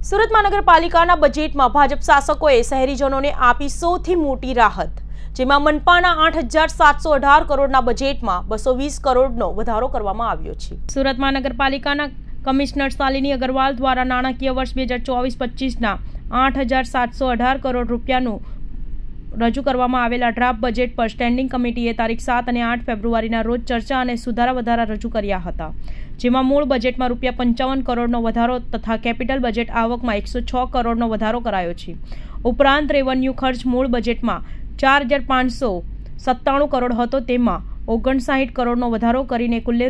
સુરત મહાનગરપાલિકાના બજેટમાં ભાજપ શાસકોએ શહેરીજનોને આપી સૌથી મોટી રાહત, જેમાં મનપાના 8,718 કરોડના બજેટમાં 220 કરોડનો વધારો કરવામાં આવ્યો છે। સુરત મહાનગરપાલિકાના કમિશનર શાલિની અગ્રવાલ દ્વારા નાણાકીય વર્ષ 2024-25ના 8,718 કરોડ રૂપિયાનું રજૂ કરવામાં આવેલા ડ્રાફ્ટ બજેટ પર સ્ટેન્ડિંગ કમિટીએ તારીખ 7 અને 8 ફેબ્રુઆરીના રોજ ચર્ચા અને સુધારા વધારા રજૂ કર્યા હતા, જેમાં મૂળ બજેટમાં ₹55 કરોડનો વધારો તથા કેપિટલ બજેટ આવકમાં 106 કરોડનો વધારો કરાયો છે। ઉપરાંત રેવન્યુ ખર્ચ મૂળ બજેટમાં 4,597 કરોડ હતો, તેમાં 59 કરોડનો વધારો કરીને કુલ્લે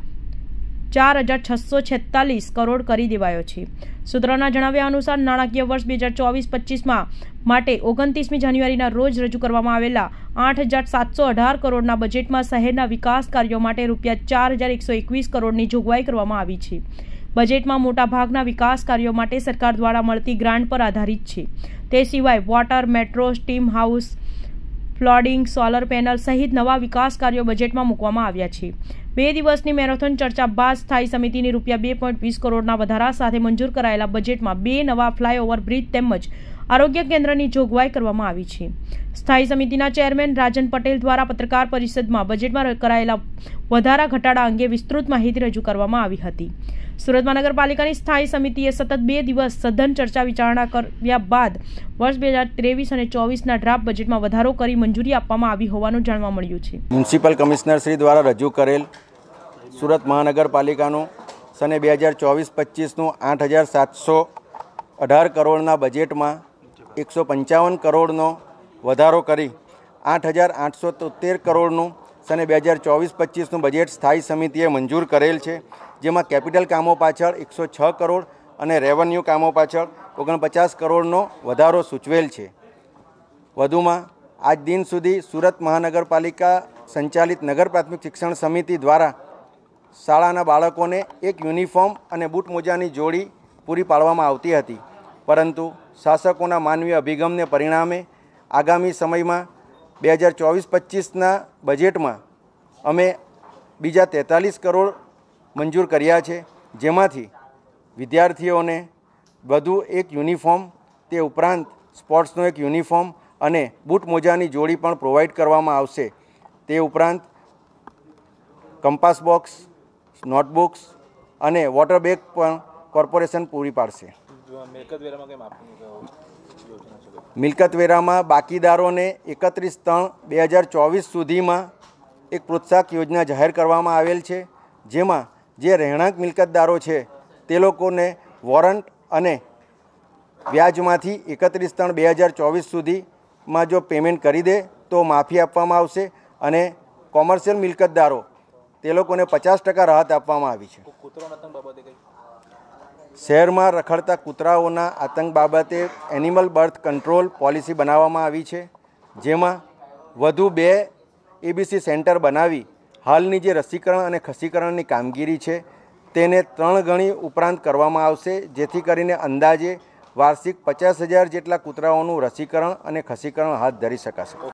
₹4,646 કરોડ કરી દેવાયો છે। સૂત્રોના જણાવ્યા અનુસાર નાણાકીય વર્ષ 2024-25માં માટે 29મી જાન્યુઆરીના રોજ રજૂ કરવામાં આવેલા 8,718 કરોડના બજેટમાં શહેરના વિકાસ કાર્યો માટે ₹4,121 કરોડની જોગવાઈ કરવામાં આવી છે। બજેટમાં મોટાભાગના વિકાસ કાર્યો માટે સરકાર દ્વારા મળતી ગ્રાન્ટ પર આધારિત છે। તે સિવાય water, metro, steam house, flooding, solar panel સહિત નવા વિકાસ કાર્યો બજેટમાં મૂકવામાં આવ્યા છે। 2 દિવસની મેરેથોન ચર્ચા બાદ સ્થાયી સમિતિની ₹2.20 કરોડના વધારા સાથે મંજૂર કરાયેલા બજેટમાં 2 નવા ફ્લાયઓવર બ્રિજ તેમજ આરોગ્ય કેન્દ્રની જોગવાઈ કરવામાં આવી છે। સ્થાયી સમિતિના ચેરમેન રાજન પટેલ દ્વારા પત્રકાર પરિષદમાં બજેટમાં કરાયેલા વધારા ઘટાડા અંગે વિસ્તૃત માહિતી રજૂ કરવામાં આવી હતી। સુરત મહાનગરપાલિકાની સ્થાયી સમિતિએ સતત 2 દિવસ સઘન ચર્ચા વિચારણા કર્યા બાદ વર્ષ 2023 અને 24ના ડ્રાફ્ટ બજેટમાં વધારો કરી મંજૂરી આપવામાં આવી હોવાનું જાણવા મળ્યું છે। મ્યુનિસિપલ કમિશનર શ્રી દ્વારા રજૂ કરેલ સુરત મહાનગરપાલિકાનું સને 2024-25નું 8,718 કરોડના બજેટમાં 155 કરોડનો વધારો કરી 8,873 કરોડનું સને 2024-25નું બજેટ સ્થાયી સમિતિએ મંજૂર કરેલ છે, જેમાં કેપિટલ કામો પાછળ 106 કરોડ અને રેવન્યુ કામો પાછળ 49 કરોડનો વધારો સૂચવેલ છે। વધુમાં આજ દિન સુધી સુરત મહાનગરપાલિકા સંચાલિત નગર પ્રાથમિક શિક્ષણ સમિતિ દ્વારા શાળાના બાળકોને એક યુનિફોર્મ અને બૂટ મોજાની જોડી પૂરી પાડવામાં આવતી હતી, પરંતુ શાસકોના માનવીય અભિગમને પરિણામે આગામી સમયમાં 2024-25ના બજેટમાં અમે બીજા 43 કરોડ મંજૂર કર્યા છે, જેમાંથી વિદ્યાર્થીઓને વધુ એક યુનિફોર્મ, તે ઉપરાંત સ્પોર્ટ્સનો એક યુનિફોર્મ અને બૂટ મોજાની જોડી પણ પ્રોવાઈડ કરવામાં આવશે। તે ઉપરાંત કંપાસ બોક્સ, નોટબુક્સ અને વોટર બેગ પણ કોર્પોરેશન પૂરી પાડશે। મિલકત વેરામાં બાકીદારોને 31/3/2024 સુધીમાં એક પ્રોત્સાહક યોજના જાહેર કરવામાં આવેલ છે, જેમાં જે રહેણાંક મિલકતદારો છે તે લોકોને વોરંટ અને વ્યાજમાંથી 31/3/2024 સુધીમાં જો પેમેન્ટ કરી દે તો માફી આપવામાં આવશે અને કોમર્શિયલ મિલકતદારો તે લોકોને 50% રાહત આપવામાં આવી છે। શહેરમાં રખડતા કૂતરાઓના આતંક બાબતે એનિમલ બર્થ કંટ્રોલ પોલિસી બનાવવામાં આવી છે, જેમાં વધુ 2 ABC સેન્ટર બનાવી હાલની જે રસીકરણ અને ખસીકરણની કામગીરી છે તેને 3 ગણી ઉપરાંત કરવામાં આવશે, જેથી કરીને અંદાજે વાર્ષિક 50,000 જેટલા કૂતરાઓનું રસીકરણ અને ખસીકરણ હાથ ધરી શકાશે।